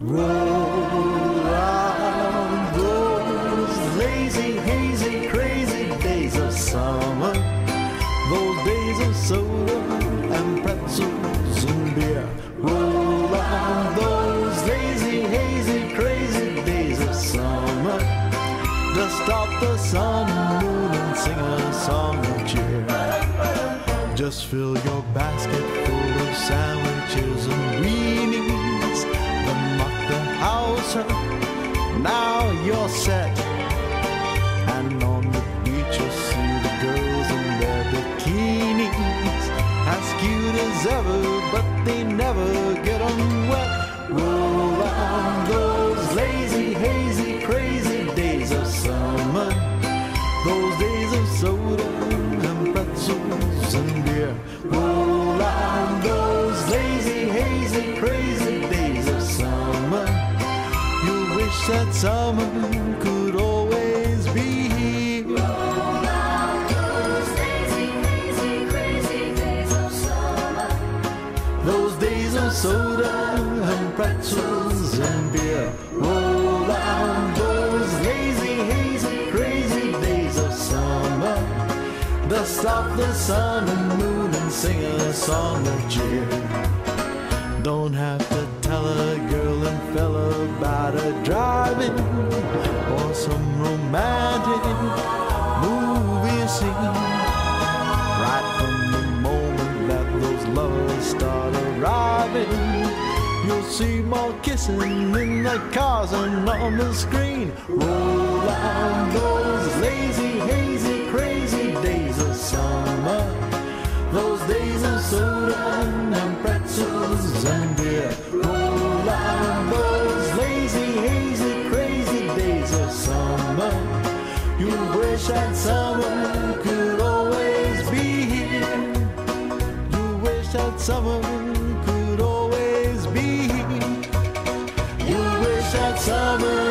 Roll out those lazy, hazy, crazy days of summer, those days of soda and pretzels and beer. Roll out those lazy, hazy, crazy days of summer, dust off the sun and moon and sing a song of cheer. Just fill your basket full of sandwiches and weenies, then lock the house up, now you're set. And on the beach you'll see the girls in their bikinis, as cute as ever, but they never get 'em wet. Roll on those lazy, hazy, crazy days of summer, those days of soda and pretzels and beer. Roll on those lazy, hazy, crazy days of summer. You wish that summer could always be here. Roll out those lazy, hazy, crazy days of summer, Those days of soda and pretzels and beer. Roll on those lazy, hazy, crazy days of summer, dust off the sun and moon and sing a song of cheer. Don't have to tell a girl and fella about a driving or some romantic movie scene. Right from the moment that those lovers start arriving, you'll see more kissing in the cars and on the screen. Roll on those lazy, hazy, crazy days of summer, those days of soda and pretzels and beer. Roll on those lazy, hazy, crazy days of summer. You wish that summer could always be here. You wish that summer could always be here. You wish that summer